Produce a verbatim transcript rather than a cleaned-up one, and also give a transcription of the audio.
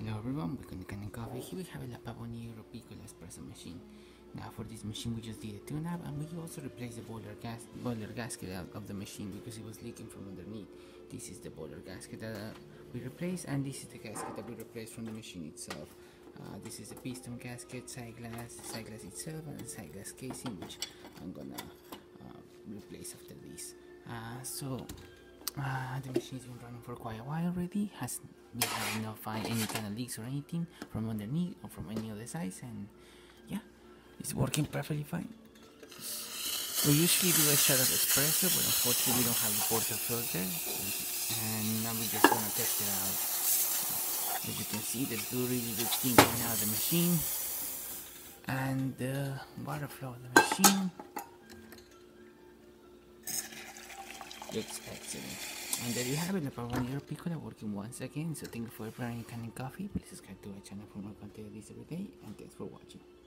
Hello everyone, welcome to Canon Coffee. Here we have a pavoni Piccolo espresso machine. Now for this machine we just did a tune-up, and we also replaced the boiler gas boiler gasket out of the machine because it was leaking from underneath. This is the boiler gasket that uh, we replaced, and this is the gasket that we replaced from the machine itself. Uh, this is the piston gasket, side glass, the side glass itself, and the side glass casing, which I'm gonna uh, replace after this. Uh, so uh, the machine's been running for quite a while already. Has we have not find any kind of leaks or anything from underneath or from any other sides, and yeah, it's working perfectly fine. We usually do a shot of espresso, but unfortunately we don't have the porta filter, and now we're just gonna test it out. As you can see, there's really good steam coming out of the machine, and the water flow of the machine looks excellent. And there you have it, the pavoni Piccolo working once again. So thank you for preparing Canon Coffee. Please subscribe to our channel for more content this every day, and thanks for watching.